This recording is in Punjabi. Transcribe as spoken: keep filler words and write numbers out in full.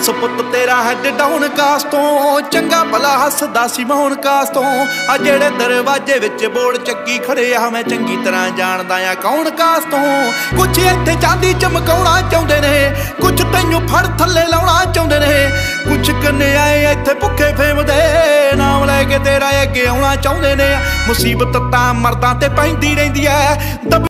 ਸਪੁੱਤ ਤੇਰਾ ਹੈਡ ਡਾਊਨ ਕਾਸ ਤੋਂ, ਚੰਗਾ ਭਲਾ ਹੱਸਦਾ ਸੀ ਮੌਨ ਕਾਸ ਤੋਂ। ਆ ਜਿਹੜੇ ਦਰਵਾਜ਼ੇ ਵਿੱਚ ਬੋੜ ਚੱਕੀ ਖੜੇ ਆ, ਮੈਂ ਚੰਗੀ ਤਰ੍ਹਾਂ ਜਾਣਦਾ ਆ ਕੌਣ ਕਾਸ ਤੋਂ। ਕੁਛ ਇੱਥੇ ਚਾਂਦੀ ਚਮਕਾਉਣਾ ਚਾਹੁੰਦੇ ਨੇ, ਕੁਛ ਤੈਨੂੰ ਫੜ ਥੱਲੇ ਲਾਉਣਾ ਚਾਹੁੰਦੇ ਨੇ, ਕੁਛ ਕਨਿਆਏ ਇੱਥੇ ਭੁੱਖੇ ਫੇਮ ਦੇ ਨਾਮ ਲੈ ਕੇ ਤੇਰਾ ਅੱਗੇ ਆਉਣਾ ਚਾਹੁੰਦੇ ਨੇ। ਮੁਸੀਬਤ ਤਾਂ ਮਰਦਾਂ ਤੇ ਪੈਂਦੀ ਰਹਿੰਦੀ ਐ।